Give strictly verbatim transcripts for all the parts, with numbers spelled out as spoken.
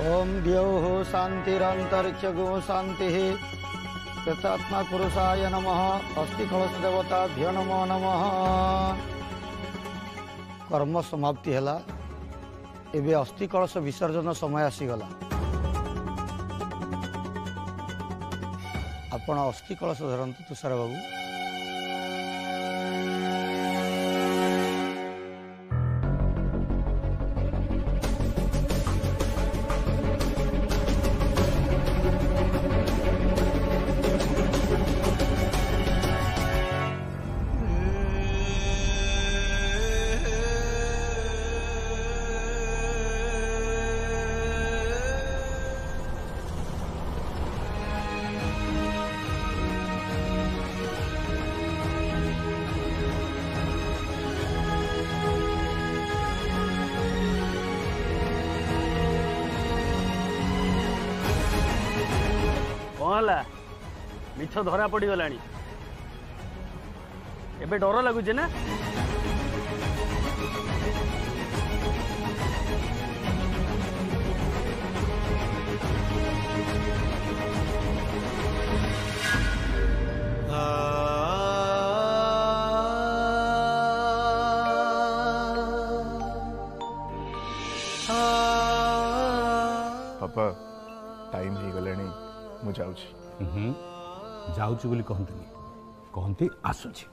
ओम द्यौः शांतिरंतरिक्षगो शांति कृतात्मा पुरुषाय नमः अस्थि कलश देवताभ्यो नमो नमः। कर्म समाप्ति है एवं अस्थि कलश विसर्जन समय आसीगला। आपण अस्थि कलश धरतु तुषार बाबू। मिछ धरा पड़ गला एबे डर लगुच ना। पापा टाइम हो गले मु जाऊँ जाऊँ बोली कहते कहते आसुची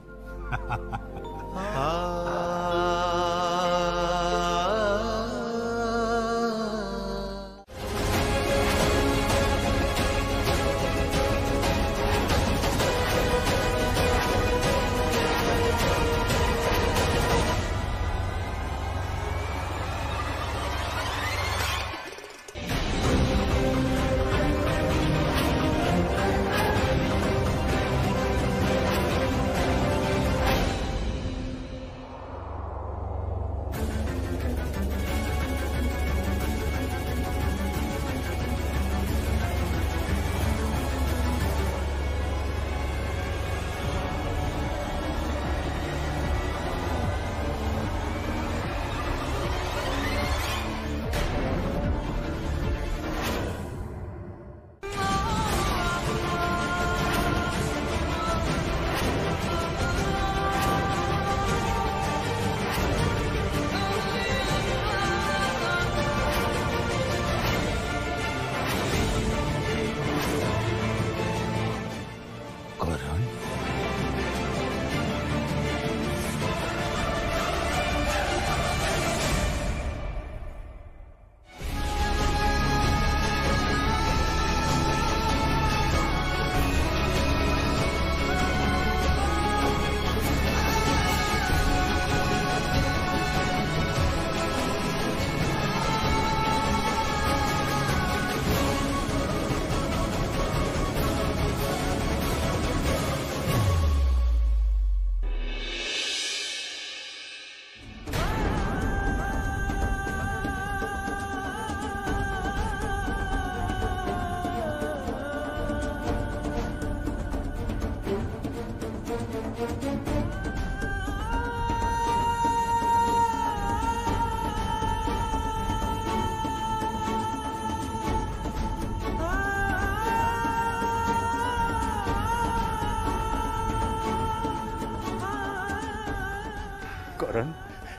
करण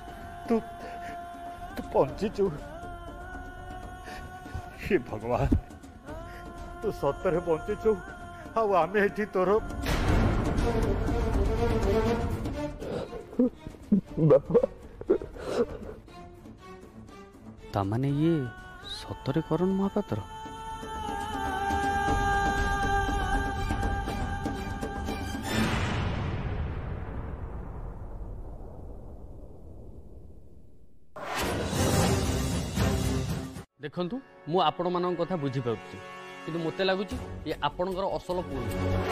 तू तू पहुंचीचु। हे भगवान तू सतरे पहुंचीचु आम ये तोर तामाने ये सतरे करण महापात्र। देखंतु मु आपण मान कथा बुझी पाउछि किंतु मते लागुछि ये आपणकर असल पुल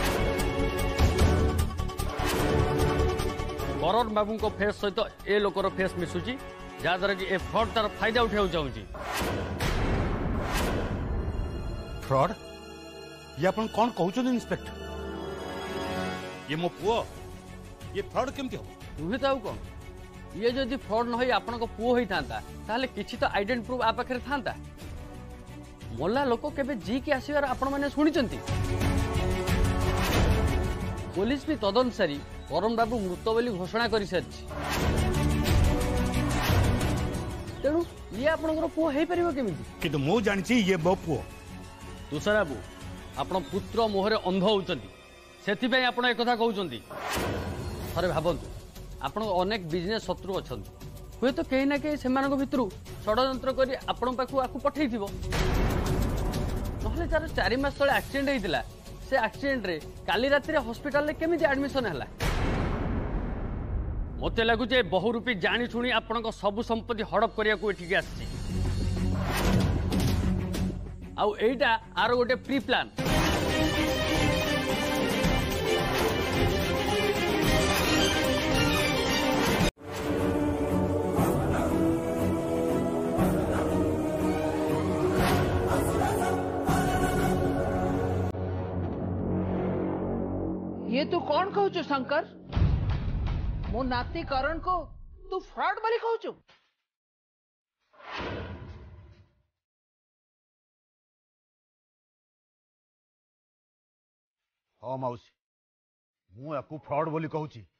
करण बाबू को फेस सहित ए लोकर फेस मिसुची जहाद्वारा कि ए फ्रॉड तार फायदा उठाऊ चाहूँगी। फ्रॉड ये अपन कौन कहते इंस्पेक्टर? ये मो पुओ ये फ्रॉड केमती हम नुहे तो कौन ये जदि फ्रॉड न होई आपन को पुओ होई थांता ताले किछि तो आइडेंट प्रूफ आ पाखरे थांता मला लोक केबे जी की आसीबार आपण माने सुनिचंती पुलिस भी तदनुसारी करण बाबू मृत बोली घोषणा कर सारी तेणु ये आपणकर पुओ हो पार केमी किंतु मु जानी ये मो पुओ तुषार बाबू आपण पुत्र मुहरे अंध होउचंती सेथिपई आपण एक कथा कहउचंती थरे भाबंतु आपण अनेक बिजनेस शत्रु अछंती हुए तो कहीं ना कहीं से भितर षड्यंत्र कर आपण पाखु आकु पठेई थिबो नहले तार चार मास तले एक्सीडेंट हेतिला से एक्सीडेंट रे काली राति रे हॉस्पिटल रे केमिति एडमिशन हला मते लागु जे बहुरूपी जानी सुनी आपण को सब संपत्ति हड़प करिया को एठी आसी आउ एटा आरो गोटे प्री प्लान ये तू कौन कहू छु शंकर मो नाती करण को तू फ्रॉड बोली कहू छु हाँ मौसी मु याकू फ्रॉड बोली कहू छी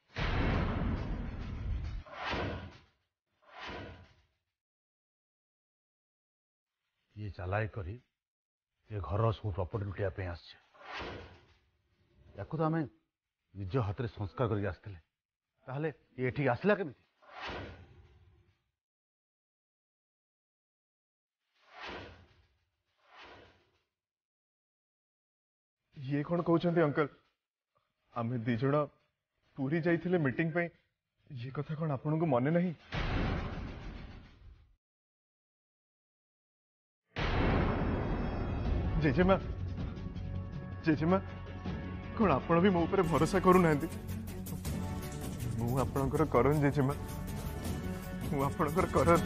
ये चलाई करी ये घर सब प्रॉपर्टी लुटिया पे आस याकू तो आम निज हाथ में संस्कार करके आसते ताहले ये ठीक आसला केमिति ये कौन कहते अंकल आम दिज पूरी जाइए मीटिंग पे ये कथा कौन आपन को मने नहीं जेजेमा जेजेमा कौन आपण भी मो ऊपर भरोसा करू ना मु आपणकर करन जेजेमा मु आपणकर करन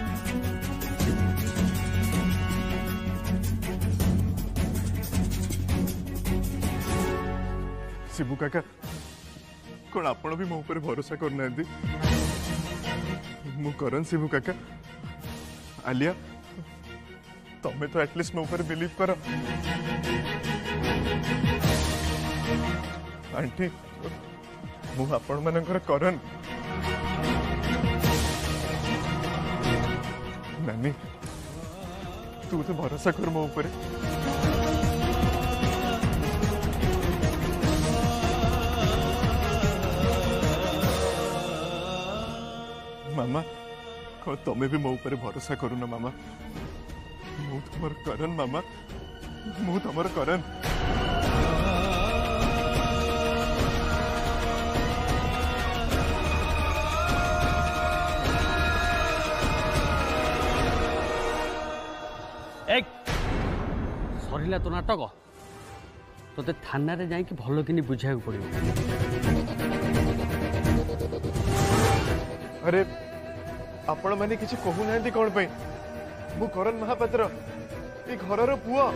शिबू काका कौन आपण भी मो ऊपर भरोसा करना मु करन शिबू काका आलिया तमें तो एटलिस्ट मो ऊपर बिलीव कर आंटी मु आपण मानकर करन नानी तू तो भरोसा कर मो ऊपर मामा कौन तमें भी मो ऊपर भरोसा करू ना मामा मु तुमर करन मामा मु तुमर करन एक सरिला तो नाटक तोते थाना रे जाई कि भलो किनी बुझाय पड़ियो अरे आपण माने किछि कहू नांती कोन पे मु करन महापात्र ए घरर पुआ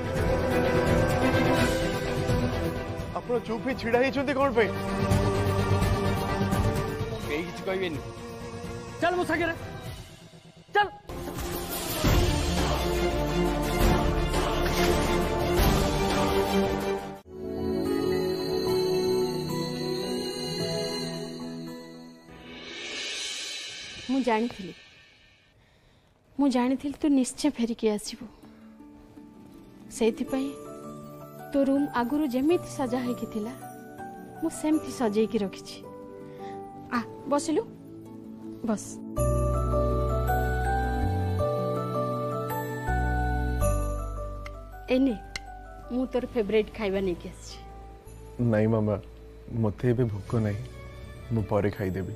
आपण चुप ही छिड़ा ही छुंती कोन पे केही किछि कहबेनी चल मो सागे चल मु जानी थी मु जानी थी तू निश्चय फेरिकी आसबू से तो रूम आगुरु जेमिति सजा होइकी थिला मु सेमति सजेकी रखिछि आ बसिलु बस एने मु तोर फेवरेट खाइबा नहीं के आछि नहीं मामा मते भी भूख नहीं मु परे खाई देबी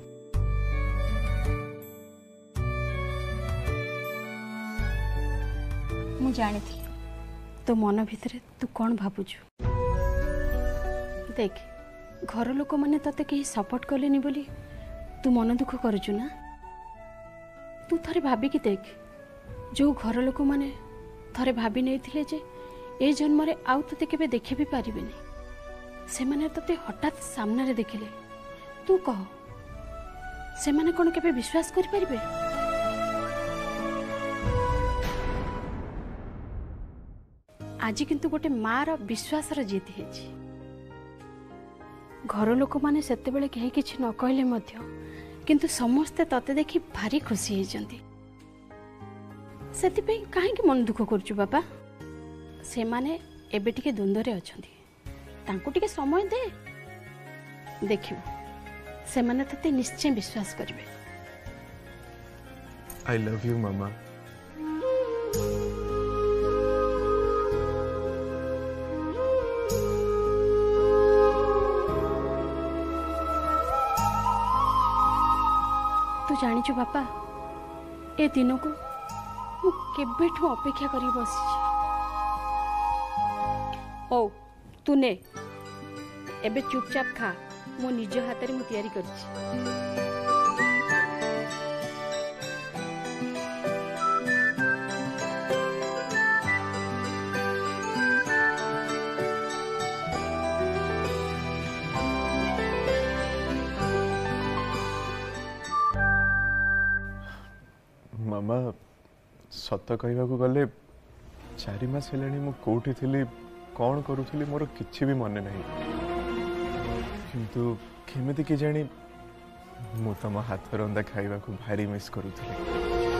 मु जानी थी तो मन भितर तू कौन भावुचु देख घर लोक मैंने तते कहीं सपोर्ट कलेनी बोली तू मन दुख करुचु ना तू थरे भाबिकी देख जो घर लोक मैंने थरे भाभी नहीं थिले जे ए जन्म रे आउ तते केबे देखि भी पारिबेनी से माने तते हठात सामने रे देखिले तू कह से माने कोन केबे विश्वास करि परिबे आज किंतु गोटे मार विश्वास जीत है घर लोक माने सेते बेले कहीं किछि न कहले मध्य किंतु समस्ते तते देखि भारी खुशी होइजंती सेति पे काहे कि मन दुख करछु बाबा से माने एबे टिके द्वंद्व रे अछंती तांको टिके समय दे देखिबो से माने तते निश्चय विश्वास करबे। आई लव यू मामा। तू जानिଛୁ बापा ए दिन को मु केबेठू अपेक्षा करी बसी ओ तू ने एबे चुपचाप खा मो निज हाथ रे मु तैयारी करछि। मामा सत कहवा गले चारि मास हेलाणी मु कोठी थिली कौन करूथली मोर किछि भी मन नहीं किंतु केमिति कि जानी मु तम हाथ रंदा खाइबा को भारी मिस करूथली।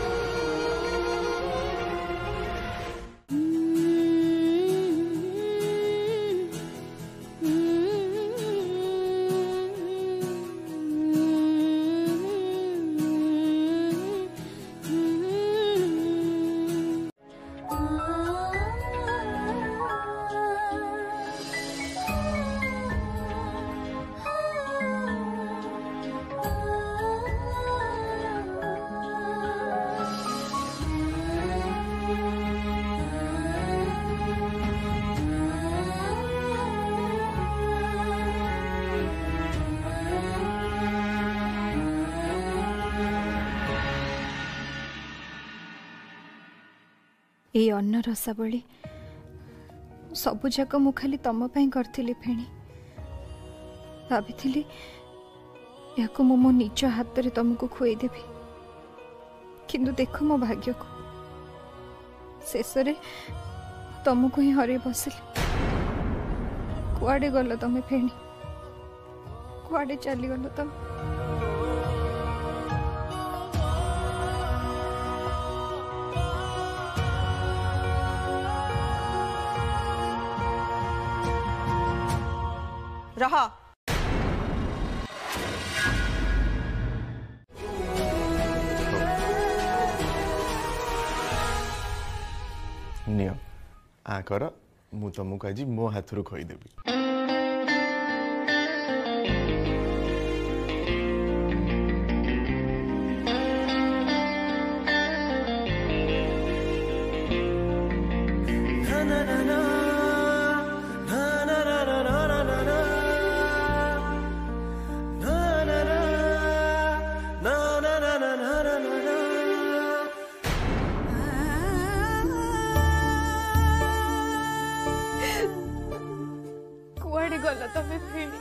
ए अन्न रसावली सबुजाक मु खाली तम पई करथिली फेणी भाभी याको मो मो निज हाथ रे तुमको खुई देबी किंतु देख मो भाग्य को शेष रे तुमको ही हरे बसिली। कुआडे गल तमे फेणी कुआडे चली गल तम रहा नियम आ कर मु तुमको आज मो हाथ रू खोईदेवी। कुआडे गल तमे फेणी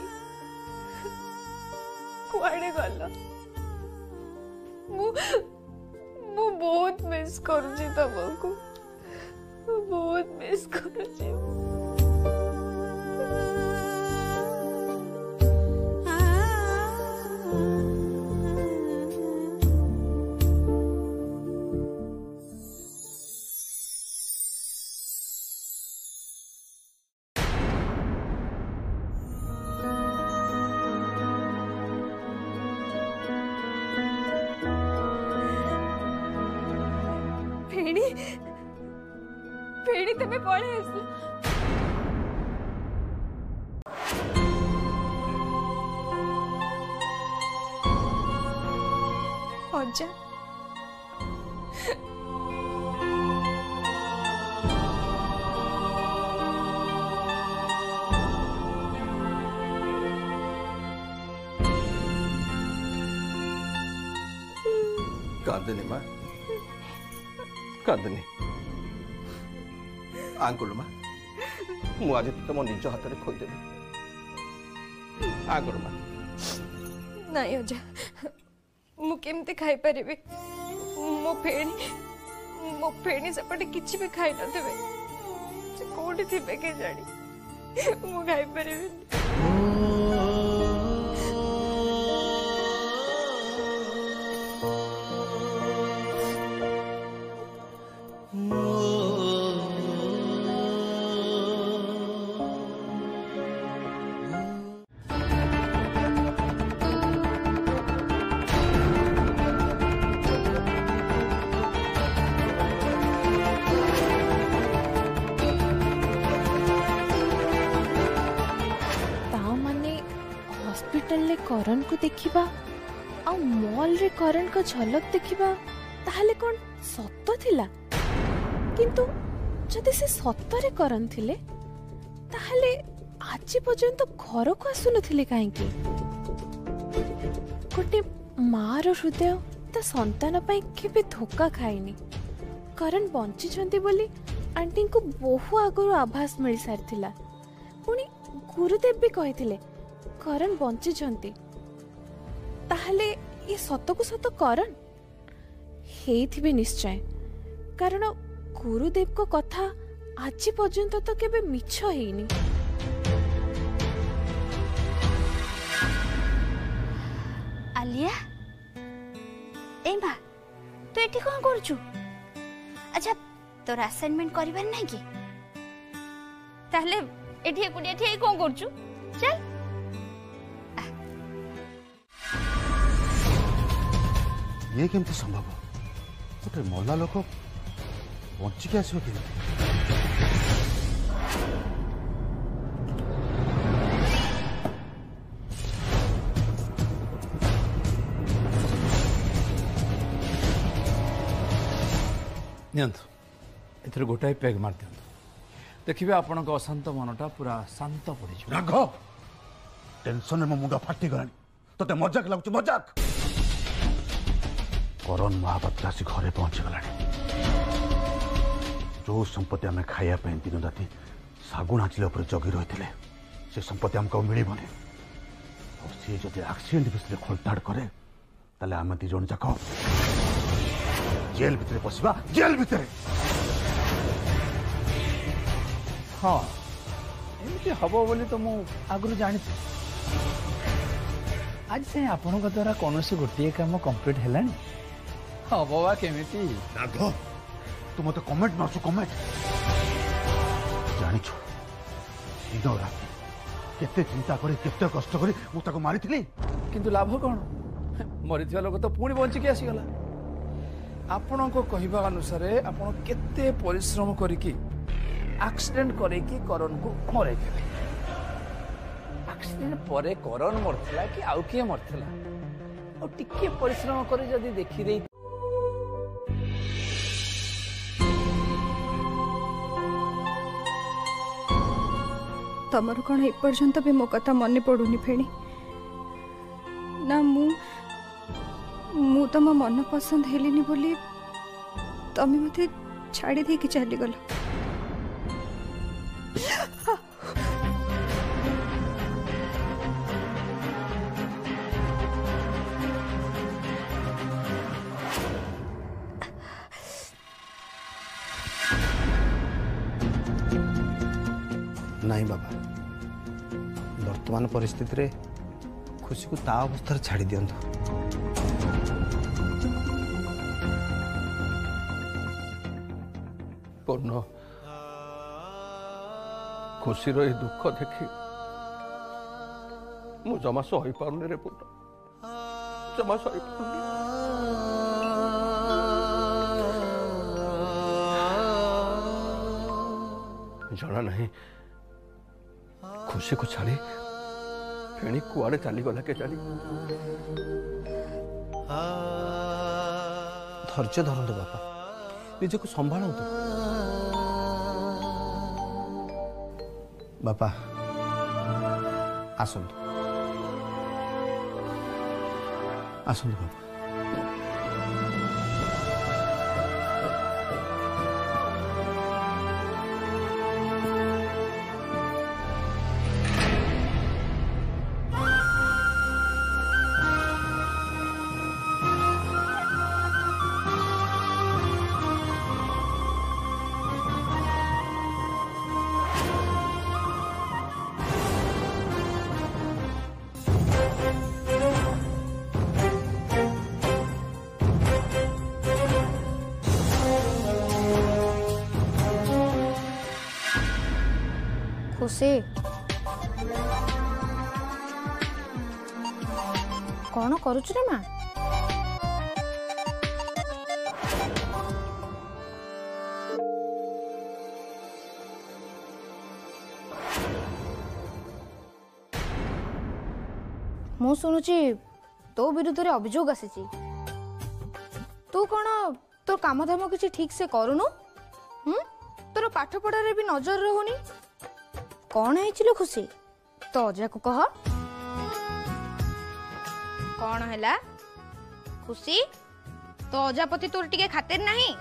कुआडे गल मु मु बहुत मिस करूची तुमको बहुत मिस करूची। फेणी फेणी तमे पळे आसला अजा कांदनी माँ कांदनी आंकुल माँ मु आज तुम निज हाथ में खोईदेवी आंकुल माँ नहीं अजा मु केमते खाई परिबे मो फेणी मो फेणी सेपटे किछि भी खाई न देबे से कोड कोठी थिबे के जानी मु खाई परिबिनी हॉस्पिटल करण को देखिबा आ मॉल रे करण का झलक देखिबा ताहले कोन सत्य थिला किंतु जदि से सत्तरे करण थिले ताहले आज पर्यंत घर को आसु नथिले काहे की कोटे मार हृदय ता संतान पई केबे धोखा खाइनी करण बंची छंती बोली आंटी को बहु आगरो आभास मिल सारथिला पुनी गुरुदेव भी कहिथिले करण बंची छंती ताहले ये सत को सत करण हेथिबे निश्चय कारण गुरुदेव को कथा आज पर्यंत तो केबे मिछ हेनी आलिया ए बा तू एठी कोन करछु अच्छा तोर असाइनमेंट करिबार नै की ताहले एठी एकुडी एठी कोन करछु चल ये केमती संभव गोटे मरला लोक बंचिक आसो के एथरे गोटाए पेग मार दियंतु देखिबे आपन को अशांत मनटा पूरा शांत पड़ी छ राघव टेंशन में मुंडा फाटी गलानी तते मजाक लागछ मजाक करण महापात्र आसी घरे पहुंची गलानी जो संपत्ति आम खाया दिन राति सागुण आंचल उपर जगी रही से संपत्ति आमको मिलबनी और सी जब एक्सीडेंट विषय खोलताड़ करे ताले आम दी जन जाक जेल भितर पशिबा जेल भितर हाँ एमती हम बोली तो मु आगु जानी आज से आपण द्वारा कौन सी गोटे काम कंप्लीट है हाँ बाबा केमिति राघव तू मत कमेंट मारछु कमेंट जानी छु दिन रात केते चिंता करी केते कष्ट करी मु ताको मारिथिली किंतु लाभ कौन मरीथिबा लोक तो पुणी बंचिकी आसीगला आपण को कहवा अनुसार आपण केते परिश्रम करिकी एक्सीडेंट करेकी करण को मरे एक्सीडेंट परे करण मरथिला कि आउ किए मरथिला और टिके परिश्रम करे जदी देखि दे तमर कौन एपर्यंत भी मो कथा मन पड़ुनी फेणी ना मु मु तम मन पसंद हेलिनी बोली तमे मते छाड़ी दे कि चली गल नहीं बाबा वर्तमान परिस्थिति रे खुशी को ता अवस्था छाड़ी दियंतु पूर्ण खुशी रो दुख देखी मु जमा सही पारुनी रे पूर्ण जमा सही पारुनी जना नहीं खुशी को छाड़ी फेणी कुआड़े चली गला के चली धैर्य धरतु बापा निज को संभालतु बापा आसतु आसतु बापा खुशी कौन करुଛୁ रे माँ? मु शुणुची तो विरुद्ध रे अभियोग आसी तू कौन तोर काम धाम किसी ठीक से करूनु हम्म तोर पाठ पढ़ारे भी नजर रहुनी कौन है खुशी तो अजा को कह कौन है खुशी तो अजा पति तोर टिके खातिर नहीं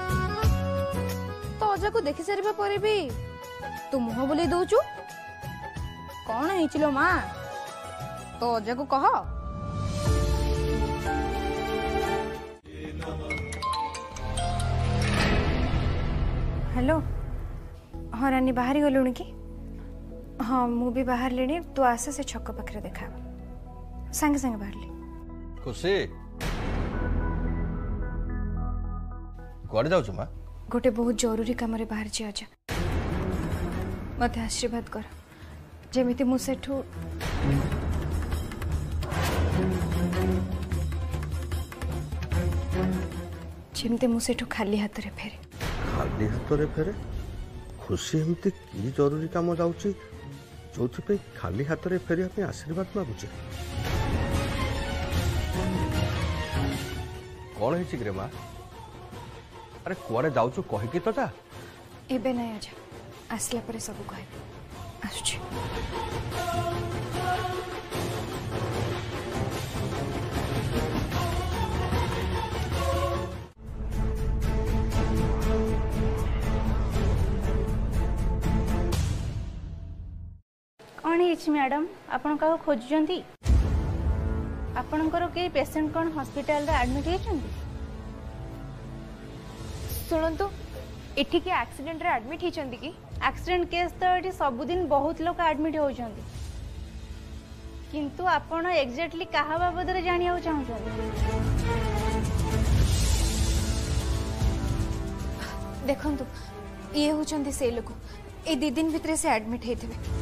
तो अजा को देखि सारिबा परे भी तू मुह बोले दउचु कौन है माँ तो अजा को कह हेलो हाँ रानी बाहर गलुणी कि हाँ मु भी बाहर लेनी तू आसे से छक पाखे देखा सांगे सांगे बाहर ली खुशी कुआडे जाउछु मां गोटे बहुत जरूरी काम रे बाहर जी आजा मते आशीर्वाद कर जेमिति मु सेठू जेमिति मु सेठू खाली हाथ रे फेरे खाली हाथ रे फेरे खुशी एमती की जरूरी काम जाउची जोथि पे खाली हाथ रे फेरिया पे आशीर्वाद मागुचे कौन है चिग्रे माँ अरे कुआडे जाउछु कहि कि तो जा एबे नहीं आजा आसला परे सब कह आसुची कौन है मैडम आपण का खोजुचंती आपणकर के पेशेंट कौन हॉस्पिटल रे एडमिट हेचंती सुनंतु एठी के एक्सीडेंट रे एडमिट हेचंती कि एक्सीडेंट केस तो एठी सब दिन बहुत लोग एडमिट होचंती किंतु आपण एग्जैक्टली कहा बाबद रे जानिया चाहउछंती देखंतु ये होचंती से लोग ए दी दिन भितरे से एडमिट हेथिबे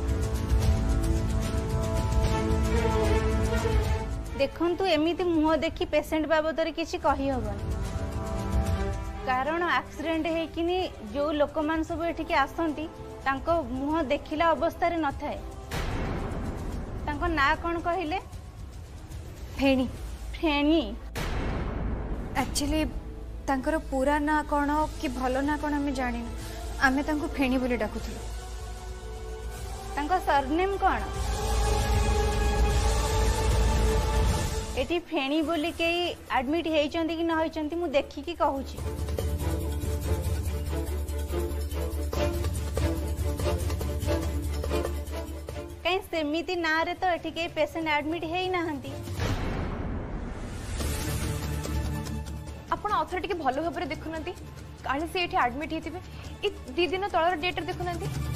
देखंतु एमिति मुह देखि पेशेंट बाबद रे किछि कहि हबन कारण एक्सीडेंट हेकिनी जो लोक मान सब एठिके आसंती तांको मुह देखिला अवस्था रे न थाए तांको ना कोन कहिले फेणी फेणी एक्चुअली तांकर पूरा ना कोन कि भलो ना कोन हमें जानि आमे तांको फेणी बोली डाकुथु तांको सरनेम कोन एटी फेणी बोली के एडमिट हेचंती कि न हेचंती मु देखि कि कहूची कहीं सेमिति ना रे तो एठी के पेशेंट एडमिट हेई नाहंती आपण ऑथर टिके भलो भाबरे देखुनंती काले से एठी एडमिट हेतिबे ए दी दिन तळर डेट देखुनंती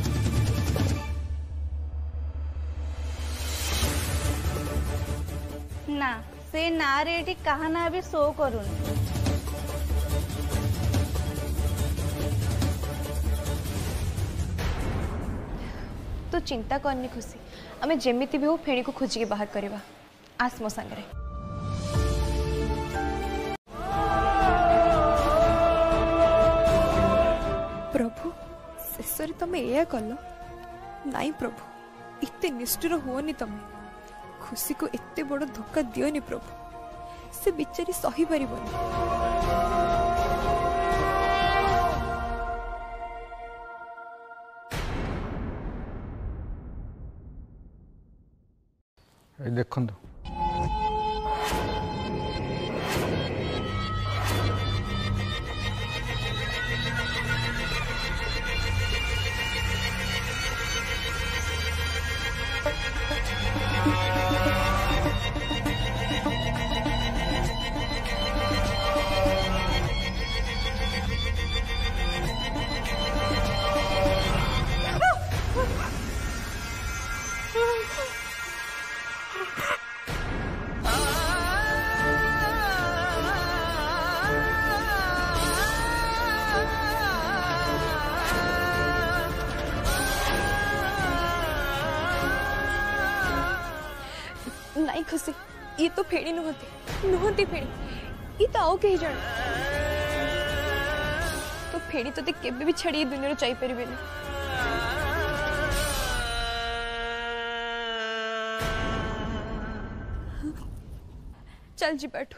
ना से ना रे कहा ना भी शो करूनी तो चिंता करनी खुशी आमे जेमिति भी हो फेणी को खोजी के बाहर करवा आस मो संगरे प्रभु शेषरे तमे एया कल नाई प्रभु इते निष्ठुर हुओनी तमे खुशी को एते बड़ धोखा दियोनी प्रभु से बिचारी सही पारिबनी देखंतु खुशी ये तो फेणी नुहति नुहति फेणी ये तो आउ कहीं जाने तो फेणी तो केबे भी छाड़ी दुनिया जाई परिबेनी चल जी बैठो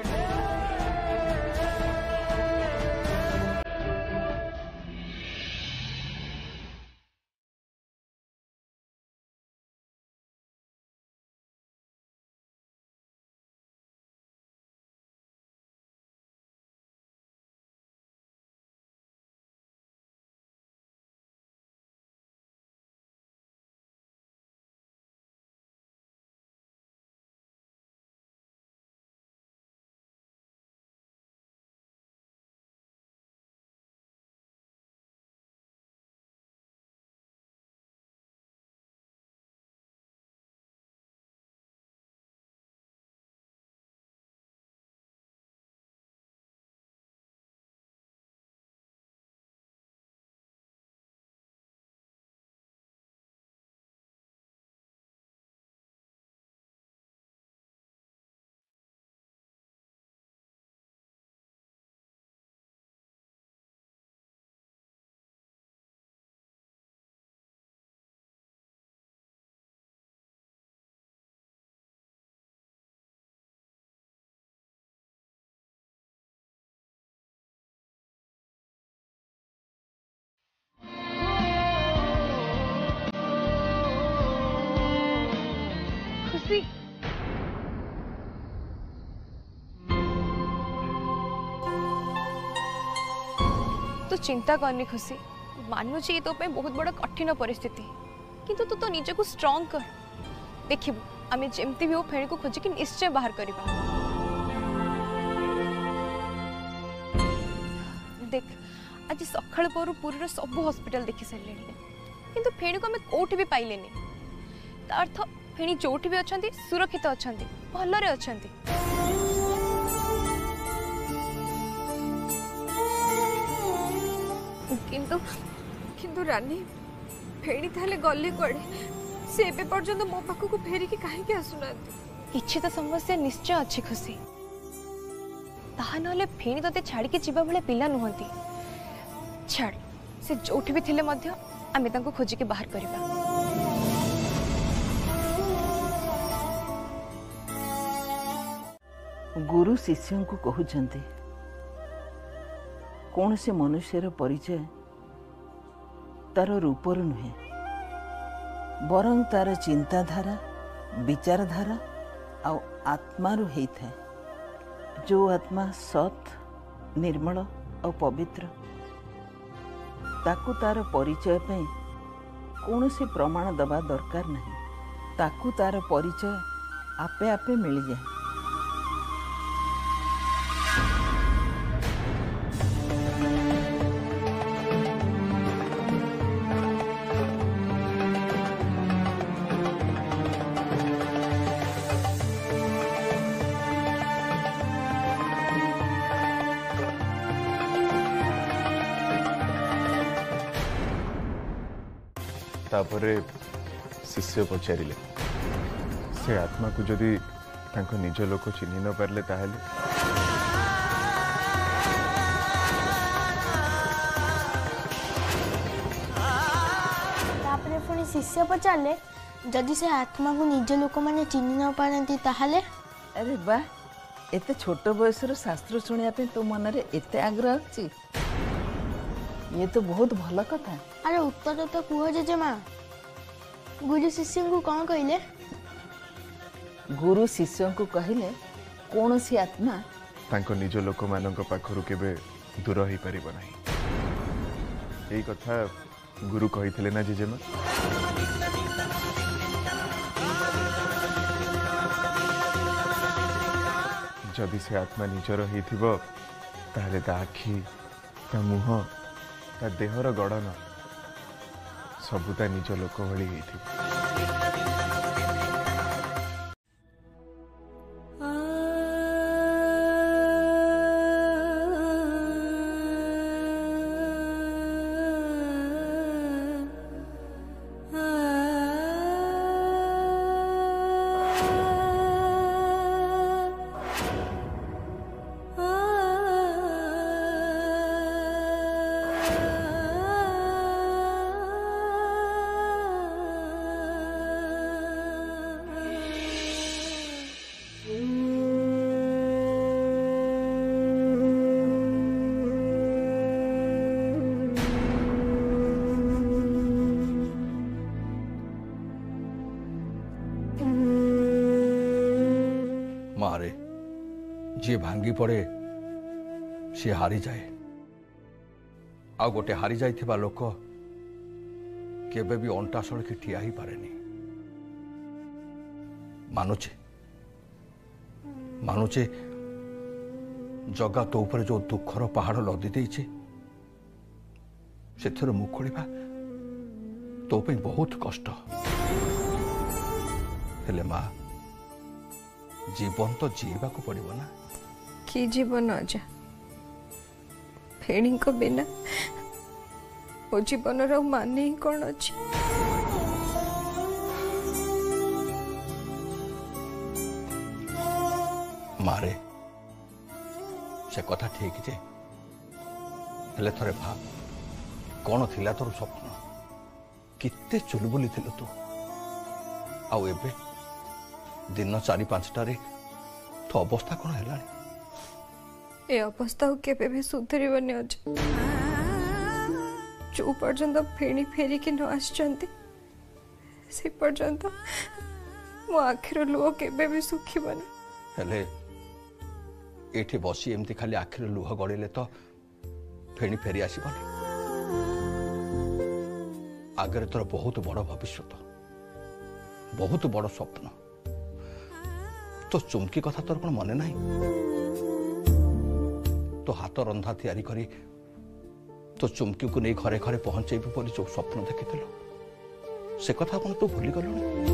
खुशी तो चिंता करनी खुशी मानुची ये तो पे बहुत बड़ा कठिन परिस्थिति किंतु तू तो निजे को स्ट्रांग कर देखिबू आमे जेमती भी हो फेणी को खोजी कि निश्चय बाहर करबा देख आज सखाळ पर पुरीर सब हॉस्पिटल देखि सारलेनी किंतु फेणी को आमे कोठी भी पाइलेनी ता अर्थ फेणी जोठी भी अछंती सुरक्षित अछंती भलरे अछंती किंतु किंतु रानी फेणी थाले गले कोड़े से एबे पर्यंत मो पाखु को फेरी के काहे के आसुनांती किछि त समस्या निश्चय अछि खुशी ताहा नले फेणी तते छाड़ी के जीवा भले पिला नुहंती छाड़ से जोठी भी थिले मध्य आमे तांको खोजी के बाहर करबा गुरु शिष्य को कहते कौन से मनुष्यर परिचय तार रूपर नुहे बरं तार चिंताधारा विचारधारा आउ आत्मारु होता है जो आत्मा सत निर्मल और पवित्र ताकू तार परिचय पे कौन से प्रमाण दबा दरकार नहीं ताकू तार परिचय आपे आपे मिल जाए तापरे शिष्य पचारे से आत्मा को जदि तांको निज लोक चिन्ह न पारले ताहले तापरे पुणी शिष्य पचारे जदि से आत्मा को निज लोक माने चिन्ह न पारती ताहले अरे बा एते छोट बयसर शास्त्र सुनिया पे तो मन रे एते आग्रह अछि ये तो बहुत भल कथा अरे उत्तर तो कुह जेजेमा गुरु शिष्य को कौन कहले गुरु शिष्य को कहले कौन सी आत्मा तांको निज लोक मानक पाखरु केबे दूर होई परिबो नाही एई कथा गुरु कहिथिले ना जेजेमा जदि से आत्मा निजर होइथिबो ताहले ता आखि ता मुह ता देहर गड़न सबुता निज लोक भली होइथिबो जी भांगी पड़े सी हारी जाए आ गोटे हारी जाइथिबा लोक केबे भी अंटा सड़की ठिया ही पारेनी। मानुचे मानुचे जगा तो ऊपर जो दुखर पहाड़ लदी देइछे से मुखुड़ा तो पे बहुत कष्ट हेले माँ जीवन तो जीवा को पड़िबो ना। कि जीवन अजा फेणी को बिना वो जीवन रो माने ही कौन अच्छी। मारे से कथा ठीक जे हेले थरे भाव कौन थिला तोर स्वप्न किते चुलबुली थिलु तू आउ एबे दिन चारि पांचटारे तो अवस्था कौन है? ए अवस्था केबे भी सुधरिबनी अजा जो पर्यंत फेणी फेरिकी न आसचंती से पर्यंत मो आखिर लुह केबे भी सुखिबनी। हेले एठी बसी एमती खाली आखिर लुह गड़िले तो फेणी फेरी आसबनी। आगे तोर बहुत बड़ भविष्य बहुत बड़ स्वप्न तो चुमकी कथा तोर कौन मने नहीं? तो हाथ रंधा तैयारी करी तो चुमकी को नहीं घरे घरे पहुंचेबी बोली जो स्वप्न देखिथिलु से कथा कौन तू भूली गलु?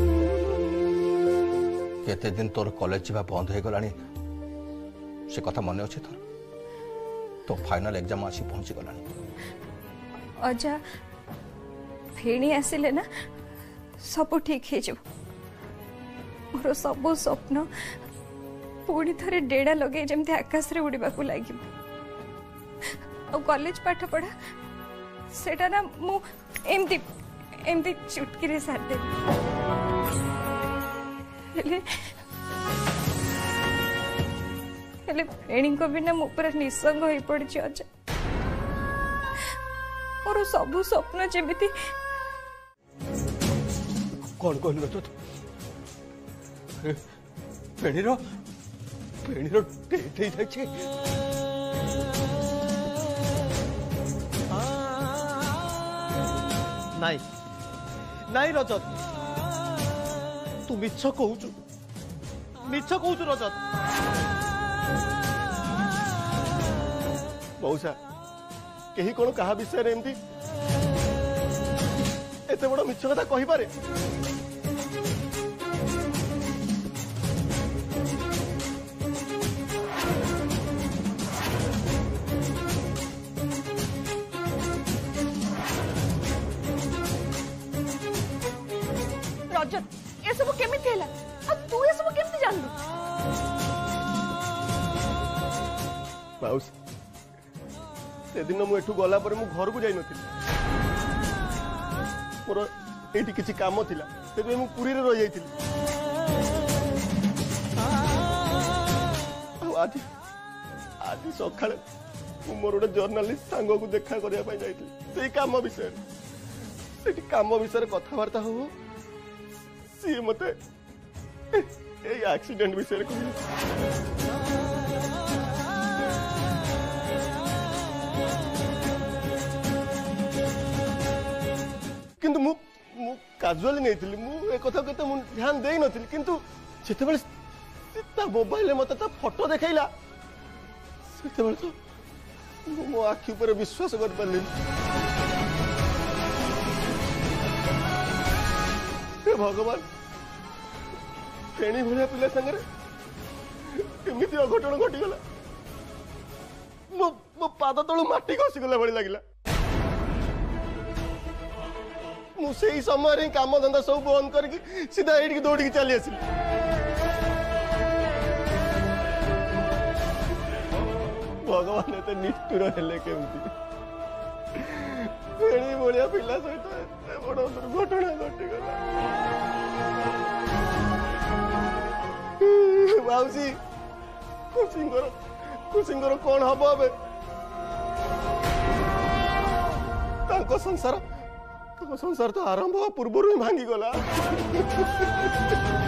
केते दिन तोर कॉलेज जीवा बंद हो गलानी से कथा मने अछि तोर? तो फाइनल एग्जाम आसी पहुंची गलानी। अजा फेणी आसिले ना सब ठीक हो जाव मोर सब स्वप्न पुणी थरे डेड़ा लगे जमती आकाश रे उड़ीबा को लागिब और कॉलेज पाठ पढ़ा सेटा ना मु एमती एमती चुटकी रे साथ दे हेले हेले फेणी को बिना मु पूरा निसंग होई पड़छि अजा मोर सब स्वप्न जेमिति कौन कौन रजत फेणीर फेणीर डेथ हो जाए नाई नाई रजत तू मिछ कहूचु मिछ कहूचु रजत। मौसा कहीं कौन कहा विषय एमती एत बड़ मिछ कथा कही पारे? रजत ये सब केमिति हैला आ तू ये सब केमिति जानलु? माउस से दिन मु एठू गला पर मु घर को जाई नथिल मोर एठी किछि काम थिला से मु पुरी रे रह जाइथिल आज आज सकाळे मु मोर गोटे जर्नलिस्ट सांग को देखा करिया पई जाइथिल से काम विषय से काम विषय कथबार्ता हो सी मते ए एक्सीडेंट विषय को किंतु मु मु काजुअली नहीं थी मु ए कथा केते मु ध्यान देई नथिल किंतु जेते बेले ता मोबाइल मते ता फोटो देखाइला सेते बेले तो मो आखि ऊपर विश्वास कर पारली। हे भगवान फेणी भलिया पिला संगे केमिति अघटन घटी गला मो मो पाद तळु माटी खसी गला भली लागिला। मु सेही समय रे काम धंदा सब बंद करके सीधा एठी दौड़ी चली आसिल। भगवान एते निष्ठुर हेले केमती फेणी भलिया पिला सहित एते बड़ दुर्घटना घटी गला। बाबूजी खुशिंगर खुशिंगर कौन हम अबे ताको संसार ताको संसार तो आरंभ पूर्व ही भांगी गला।